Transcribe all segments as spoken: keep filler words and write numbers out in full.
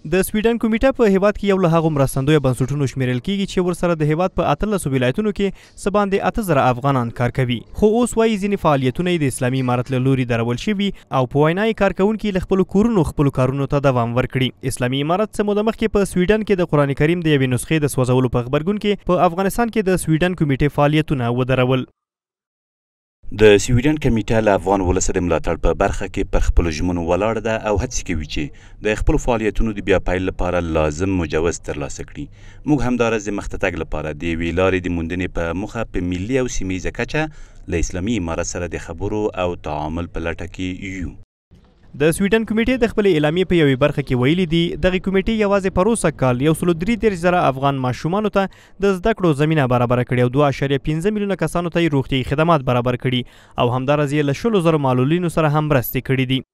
د سویډن کمیټه په هیواد کې یو له هغو مرستندویه بنسټونو شمیرل کیږي چې ورسره د هیواد په اتلسو ولایتونو کې څه باندې اته زره افغانان کار کوي، خو اوس وایي ځینې فعالیتونه یې د اسلامي امارت له لوري درول شوي او په وینا یې کارکوونکي له خپلو کورونو خپلو کارونو ته دوام ورکړي. اسلامي امارت څه موده مخکې په سویډن کې د قرآن کریم د یوې نسخې د سوځولو په غبرګون کې په افغانستان کې د سویډن کمیټې فعالیتونه ودرول. د سویډن کمیټه له افغان ولس د ملاتړ په برخه کې پر خپلو ژمنو ولاړه ده او هڅې کوي چې د خپلو فعالیتونو د بیا پیل لپاره لازم مجوز ترلاسه کړي. موږ همداراز د مخته تګ لپاره د یوې لارې د موندنې په موخه په ملي او سیمه ییزه کچه له اسلامي امارت سره د خبرو او تعامل په لټه کې یو. د سویډن کمیټې د خپلې اعلامیې په یوې برخه کې ویلي دي دغه کمیټې یوازې پروسه کال یو سلو درې دېرش زره افغان ماشومانو ته د زده کړو زمینه برابره کړې او دوه اعشاریه پنځه میلیونه کسانو ته یې روغتیایي خدمات برابر کړي او همداراز یې له شلو زرو معلولینو سره هم مرستې کړي دي.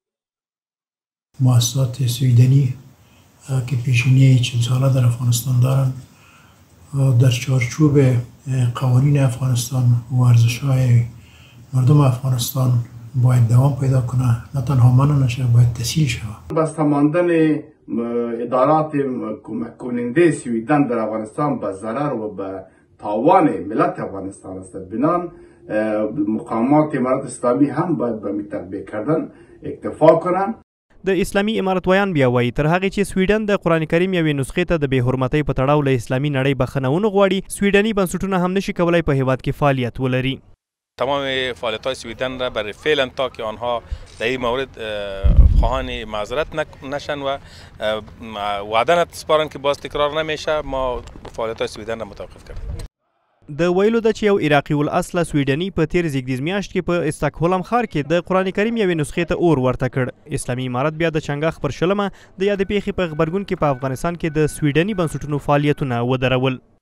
مؤسسات سویدنی که پیشینی چهل ساله در افغانستان دارند در چارچوب قوانین افغانستان و ارزش‌های مردم افغانستان باید دوام پیدا کنه، نه تنها منع نشه، باید تسهیل شود. بسته ماندن ادارات کمک کننده سویدن در افغانستان به ضرر و به تاوان ملت افغانستان است. بنان مقامات امارت اسلامی هم باید به تطبیق کردن اکتفا کنند. د اسلامي امارت ویان بیا وایي تر هغې چې سویډن د قرآن کریم یوې نسخې ته د بې حرمتۍ په تړاو له اسلامي نړۍ بخښنه ونه غواړي، سویډني بنسټونه هم نشي کولی په هیواد کې فعالیت ولري. تمام فعالیت‌های سویدن را برای فعلا تا که آنها در این مورد خواهان معذرت نشن و وعده نسپارن که باز تکرار نمیشه، ما فعالیت‌های سویدن را متوقف کردیم. د ویلو ده چې یو عراقي الاصله سویډني په تیر زیږدیز میاشت کې په استکهولم ښار کې د قرآن کریم یوې نسخې ته اور ورته کړ. اسلامي امارت بیا د چنګاښ پر شلمه د یادې پیښې په غبرګون کې په افغانستان کې د سویډني بنسټونو فعالیتونه ودرول.